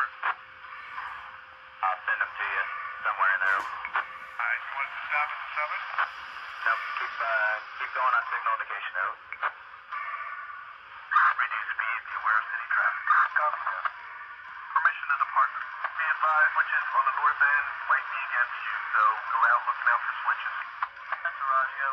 I'll send them to you somewhere in there. Alright, you want us to stop at the summit? Nope, keep going on signal indication, over. Reduce speed, be aware of city traffic. Copy that. Permission to depart. Be advised, switches on the north end might be against you, so go out looking out for switches. That's Roger.